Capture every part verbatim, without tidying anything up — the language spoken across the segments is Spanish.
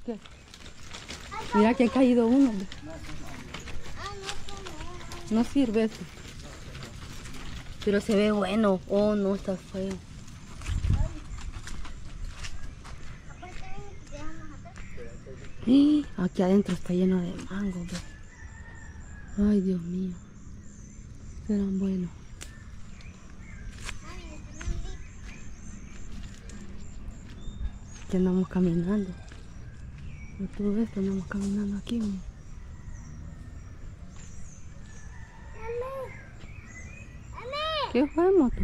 ¿Qué? Mira que ha caído uno. No sirve eso. Pero se ve bueno. Oh, no, está feo. Y aquí adentro está lleno de mangos. ¿Ve? Ay, Dios mío. Serán buenos. Aquí andamos caminando. Por todo esto andamos caminando aquí. Mira. ¿Qué fue, moto?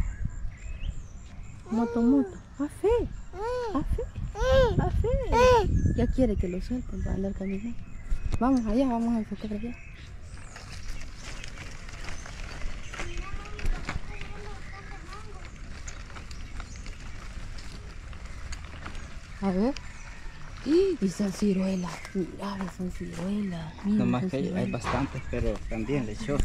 Moto, moto. A fe. A fe. A fe. Ya quiere que lo suelten para andar caminando. Vamos allá, vamos a enfocar allá. A ver. Y son ciruelas. Mira, son ciruelas. Mira, Nomás son que hay, hay ciruelas. bastantes, pero también lechosos.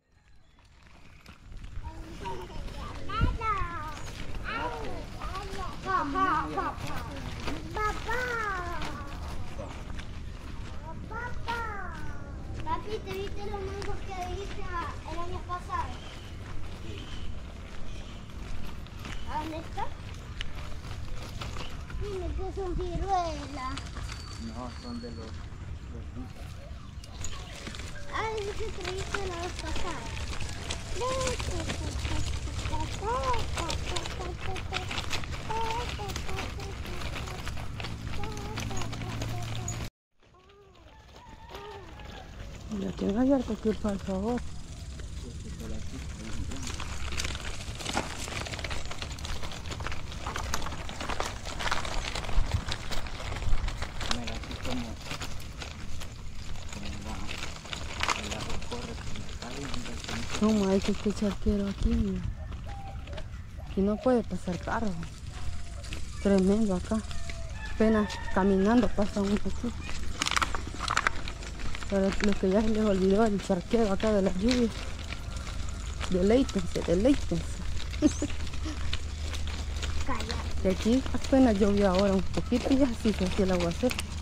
Papi, ¿te viste los mangos que dijiste el año pasado? ¿A dónde está? Dime que son ciruelas. No, son de los... los... Ah, es que trajiste la vez pasada. Ya tiene abierto aquí, por favor. Mira, así como... como va. El agua corre por la calle. Mira, como- ¿Cómo hay que este charquero aquí? Mira. Aquí no puede pasar carro. Tremendo acá. Apenas caminando pasa un poquito. Para los que ya se les olvidó el charquero acá de las lluvias. Deleítense, deleítense. Que aquí apenas llovió ahora un poquito y ya sí se hacía el aguacero.